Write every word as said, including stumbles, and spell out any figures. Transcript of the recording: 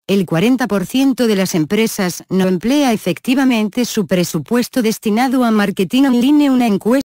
El cuarenta por ciento de las empresas no emplea efectivamente su presupuesto destinado a marketing online. Una encuesta